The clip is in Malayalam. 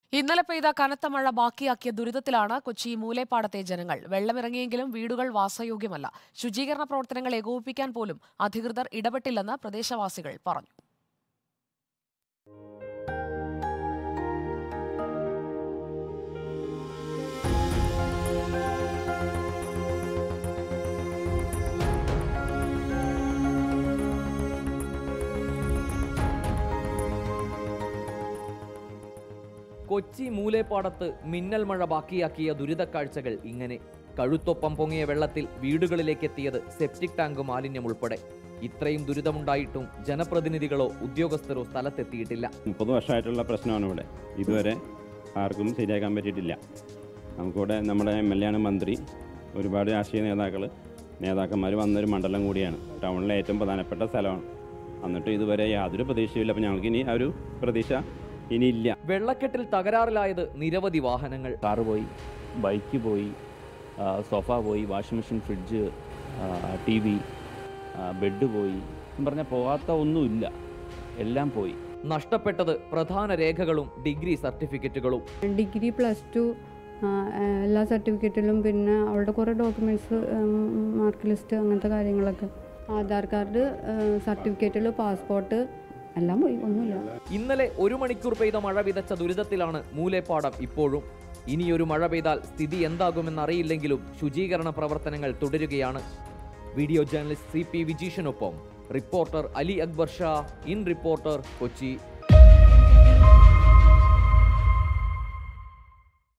ഇന്നലെ പെയ്ത കനത്ത മഴ ബാക്കിയാക്കിയ ദുരിതത്തിലാണ് കൊച്ചി മൂലേപ്പാടത്തെ ജനങ്ങൾ. വെള്ളമിറങ്ങിയെങ്കിലും വീടുകൾ വാസയോഗ്യമല്ല. ശുചീകരണ പ്രവർത്തനങ്ങൾ ഏകോപിപ്പിക്കാൻ പോലും അധികൃതർ ഇടപെട്ടില്ലെന്ന് പ്രദേശവാസികൾ പറഞ്ഞു. കൊച്ചി മൂലേപ്പാടത്ത് മിന്നൽ മഴ ബാക്കിയാക്കിയ ദുരിതക്കാഴ്ചകൾ ഇങ്ങനെ. കഴുത്തൊപ്പം പൊങ്ങിയ വെള്ളത്തിൽ വീടുകളിലേക്ക് എത്തിയത് സെപ്റ്റിക് ടാങ്ക് മാലിന്യം ഉൾപ്പെടെ. ഇത്രയും ദുരിതമുണ്ടായിട്ടും ജനപ്രതിനിധികളോ ഉദ്യോഗസ്ഥരോ സ്ഥലത്തെത്തിയിട്ടില്ല. 30 വർഷമായിട്ടുള്ള പ്രശ്നമാണ് ഇവിടെ. ഇതുവരെ ആർക്കും ശരിയാക്കാൻ പറ്റിയിട്ടില്ല. നമുക്കിവിടെ നമ്മുടെ MLA ആണ്, മന്ത്രി, ഒരുപാട് രാഷ്ട്രീയ നേതാക്കന്മാർ വന്നൊരു മണ്ഡലം കൂടിയാണ്. ടൗണിലെ ഏറ്റവും പ്രധാനപ്പെട്ട സ്ഥലമാണ്. എന്നിട്ട് ഇതുവരെ യാതൊരു പ്രതീക്ഷയില്ല. അപ്പം ഞങ്ങൾക്ക് ഇനി ആ ഒരു പ്രതീക്ഷ ഇനിയില്ല. വെള്ളക്കെട്ടിൽ തകരാറിലായത് നിരവധി വാഹനങ്ങൾ. കാറ് പോയി, ബൈക്ക് പോയി, സോഫ പോയി, washing machine, fridge, TV, bed പോയി. പറഞ്ഞാൽ പോകാത്ത ഒന്നുമില്ല, എല്ലാം പോയി. നഷ്ടപ്പെട്ടത് പ്രധാന രേഖകളും ഡിഗ്രി സർട്ടിഫിക്കറ്റുകളും. ഡിഗ്രി +2 എല്ലാ സർട്ടിഫിക്കറ്റിലും, പിന്നെ അവളുടെ കുറേ ഡോക്യുമെൻറ്റ്സ്, മാർക്ക് ലിസ്റ്റ്, അങ്ങനത്തെ കാര്യങ്ങളൊക്കെ, ആധാർ കാർഡ്, സർട്ടിഫിക്കറ്റിൽ, പാസ്പോർട്ട് എല്ലാം പോയി, ഒന്നുമില്ല. ഇന്നലെ 1 മണിക്കൂർ പെയ്ത മഴ വിതച്ച ദുരിതത്തിലാണ് മൂലേപ്പാടം ഇപ്പോഴും. ഇനിയൊരു മഴ പെയ്താൽ സ്ഥിതി എന്താകുമെന്നറിയില്ലെങ്കിലും ശുചീകരണ പ്രവർത്തനങ്ങൾ തുടരുകയാണ്. വീഡിയോ ജേർണലിസ്റ്റ് CP വിജീഷിനൊപ്പം reporter Ali Akbar Shah, in reporter, Kochi.